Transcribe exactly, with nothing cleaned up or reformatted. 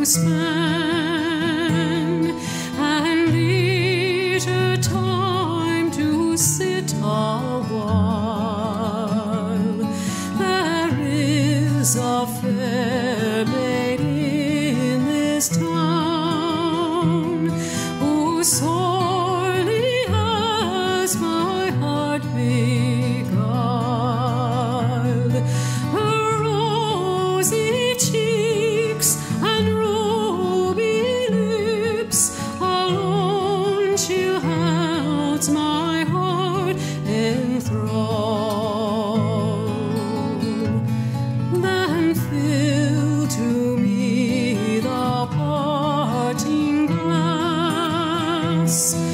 to spend, and leisure time to sit a while. There is a fair maid in this town who sorely has my heart beguiled. Her rosy cheeks and ruby lips alone she holds my heart in thrall. Then fill to me the parting glass,